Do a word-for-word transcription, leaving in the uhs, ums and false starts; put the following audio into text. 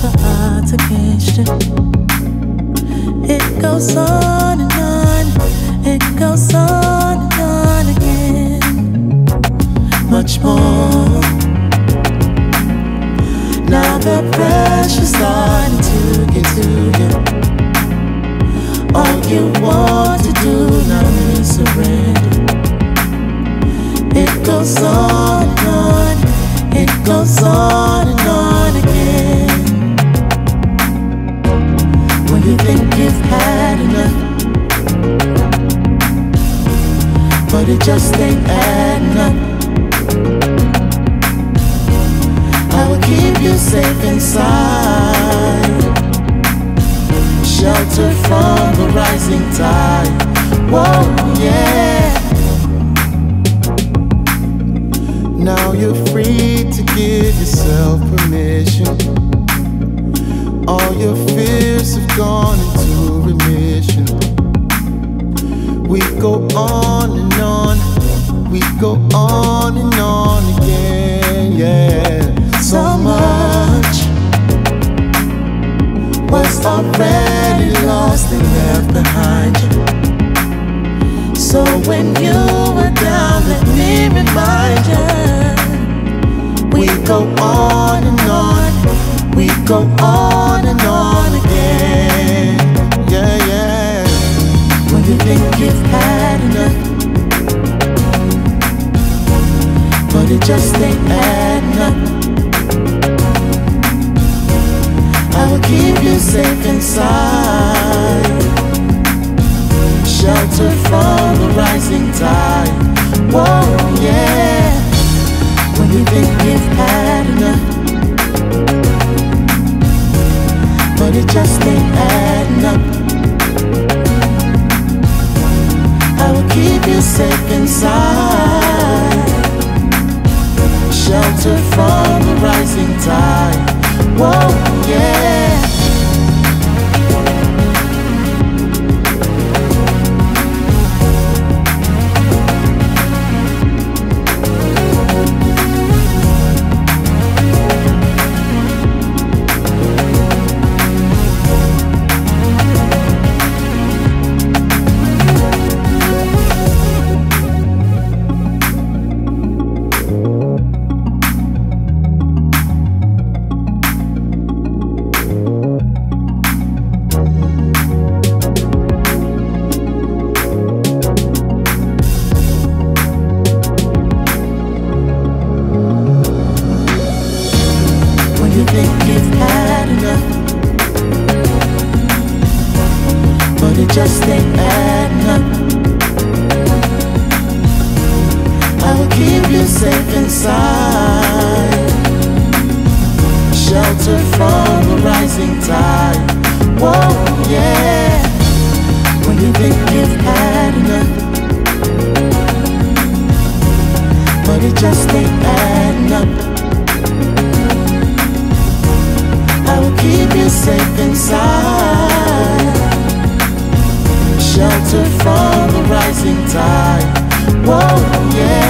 the odds against you. It goes on and on, it goes on and on again. Much more. Now the pressure's starting to get to you. All you want to do now is surrender. It goes on and on, it goes on and on again. When you think you've had enough, but it just ain't adding up. I will keep you safe inside, sheltered from the rising tide. Whoa, yeah. Now you're free to give yourself permission. All your fears have gone into remission. We go on and on, we go on and on again, yeah. So much was already lost and left behind you. So when you were down, let me remind you. We go on and on, we go on and on again, yeah, yeah. When you think you've had enough, but it just ain't adding up. I will keep you safe inside, sheltered from the rising tide. Whoa, yeah. When you think you've had enough, but it just ain't adding up. I will keep you safe inside, sheltered from the rising tide. Whoa, yeah. Just ain't adding up. I will keep you safe inside, sheltered from the rising tide. Whoa, yeah. When you think you've had enough, but it just ain't adding up. I will keep you safe inside, sheltered from the rising tide. Whoa, yeah.